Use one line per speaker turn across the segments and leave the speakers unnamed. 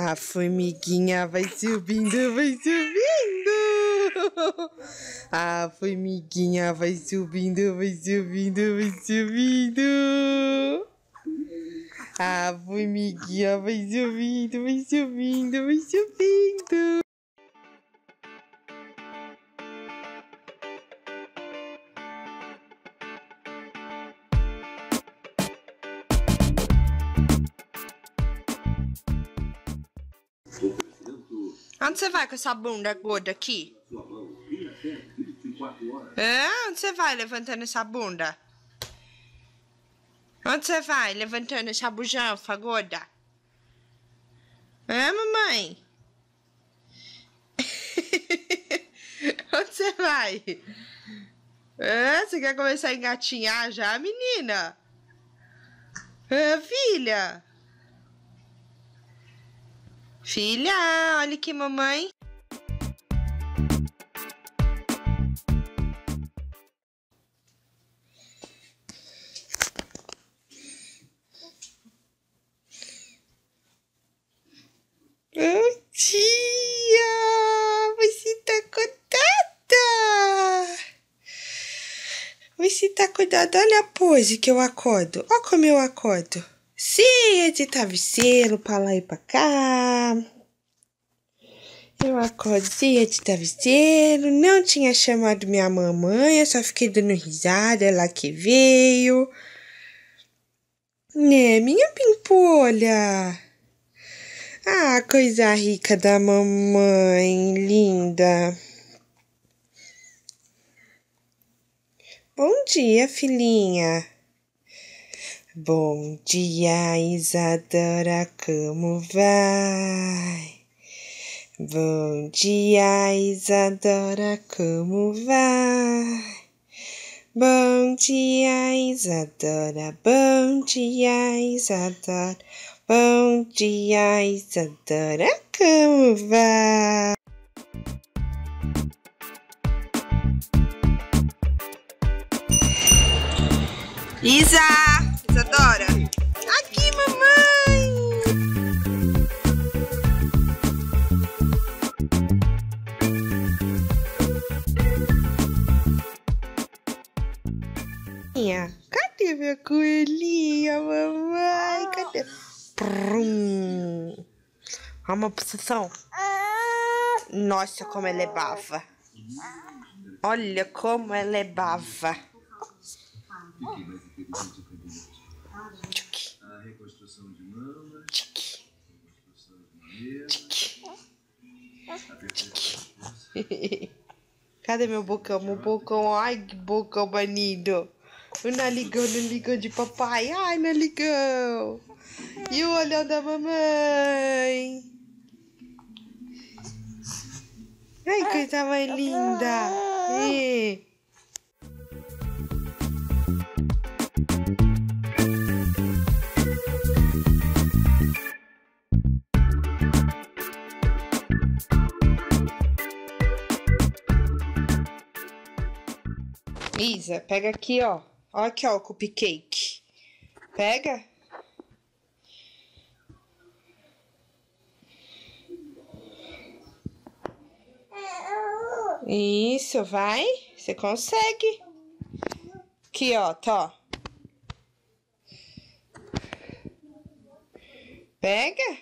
A formiguinha vai subindo, vai subindo. A formiguinha vai subindo, vai subindo, vai subindo. A formiguinha vai subindo, vai subindo, vai subindo. Onde você vai com essa bunda gorda aqui? Onde você vai levantando essa bunda? Onde você vai levantando essa bujanfa gorda? Mamãe? Onde você vai? Você quer começar a engatinhar já, menina? Filha? Filha, olha aqui, mamãe. Oh, tia, você tá acordada? Você tá acordada? Olha a pose que eu acordo. Olha como eu acordo. Cheia de travesseiro pra lá e pra cá. Eu acordo cheia de travesseiro. Não tinha chamado minha mamãe. Eu só fiquei dando risada. Ela que veio. Né, minha pimpolha. Ah, coisa rica da mamãe. Linda. Bom dia, filhinha. Bom dia, Isadora, como vai? Bom dia, Isadora, como vai? Bom dia, Isadora, bom dia, Isadora, bom dia, Isadora, como vai? Isadora, aqui, mamãe. Cadê minha coelhinha, mamãe? Cadê? Uma posição. Nossa, como ela é bava. Olha como ela é bava. Cadê meu bocão? Meu bocão, ai que bocão banido. O naligão de papai. Ai, naligão. E o olhão da mamãe. Ai, coisa mais linda. Isa, pega aqui, ó. Ó aqui, ó, o cupcake. Pega. Isso, vai. Você consegue. Aqui, ó, tá. Pega.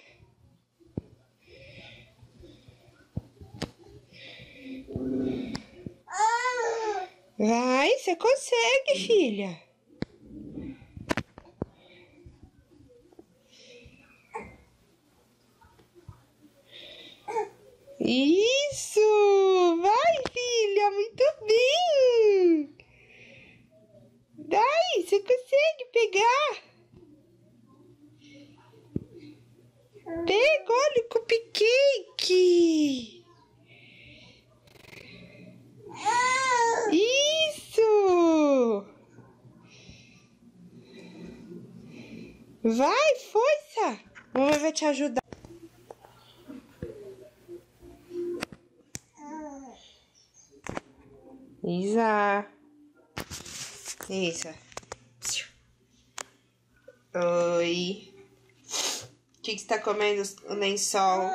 Vai, você consegue, filha. Isso! Vai, filha, muito bem! Vai, você consegue pegar? Pega, olha o cupcake! Isso! Vai, força! Mamãe vai te ajudar. Isa. Isa. Oi. que você tá comendo? O lençol.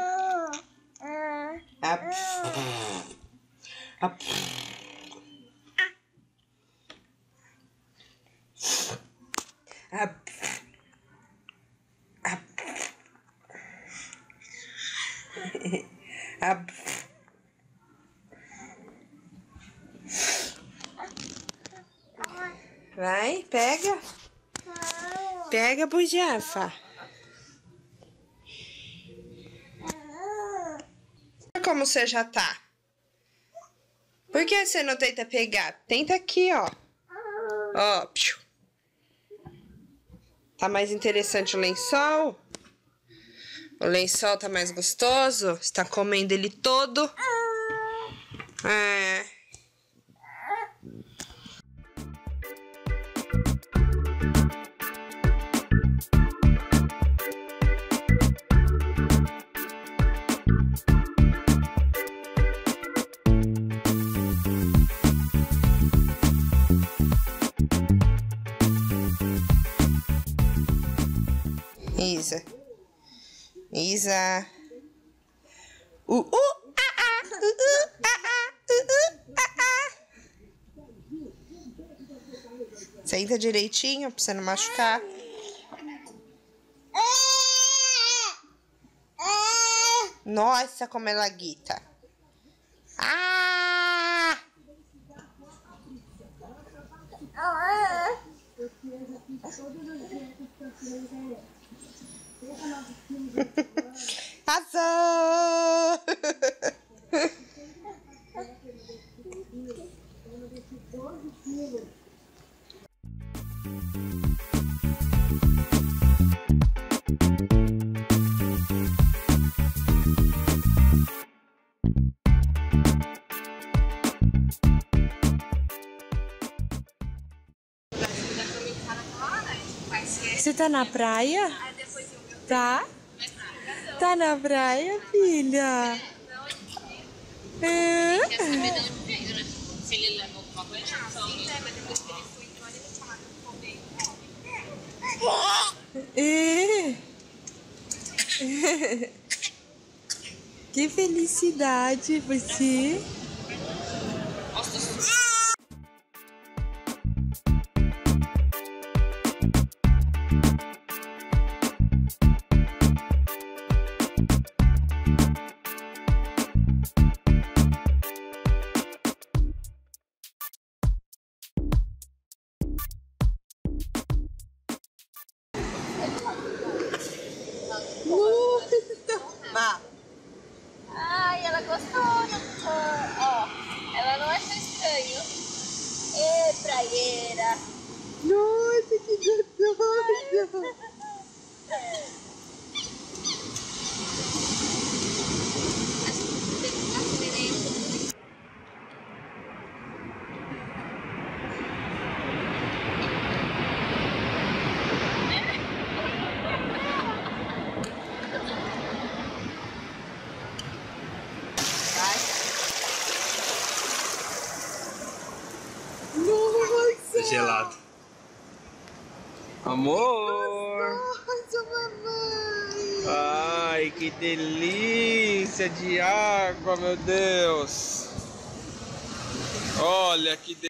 Vai, pega. Pega, bujafa. Como você já tá? Por que você não tenta pegar? Tenta aqui, ó. Ó, piu. Tá mais interessante o lençol? O lençol tá mais gostoso? Você tá comendo ele todo? É. Isa. Isa. Senta direitinho pra você não machucar. Nossa, como ela grita. Arrasou! Você tá na praia? Tá? Tá na praia, filha? É?
Se ele leva alguma coisa, mas depois que ele foi embora, ele chamava de comer.
Que felicidade você.
Ai, ela gostou. Ó, ela não achou estranho. Ê, praieira.
Nossa, que gostoso.
Nossa! Gelado. Amor!
Nossa, mamãe!
Ai, que delícia de água, meu Deus! Olha que delícia!